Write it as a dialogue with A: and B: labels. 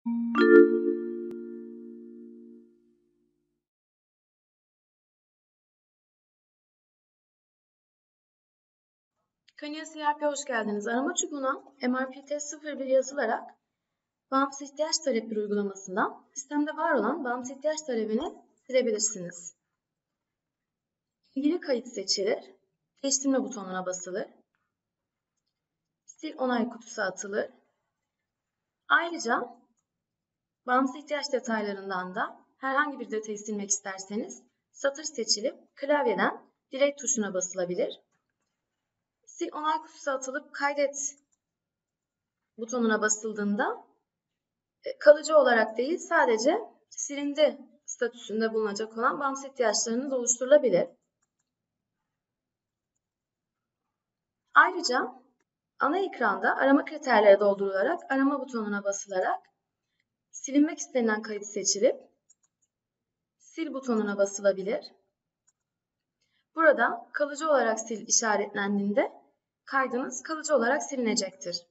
A: Kaniye ERP'ye hoş geldiniz. Arama çubuğuna MRPT01 yazılarak bağımsız ihtiyaç talepleri uygulamasından sistemde var olan bağımsız ihtiyaç talebini silebilirsiniz. İlgili kayıt seçilir, değiştirme butonuna basılır, sil onay kutusu atılır. Ayrıca bağımsız ihtiyaç detaylarından da herhangi bir detayı silmek isterseniz satır seçilip klavyeden delete tuşuna basılabilir. Sil onay kutusu atılıp kaydet butonuna basıldığında kalıcı olarak değil sadece silindi statüsünde bulunacak olan bağımsız ihtiyaçlarınız oluşturulabilir. Ayrıca ana ekranda arama kriterleri doldurularak arama butonuna basılarak silinmek istenilen kayıt seçilip sil butonuna basılabilir. Burada kalıcı olarak sil işaretlendiğinde kaydınız kalıcı olarak silinecektir.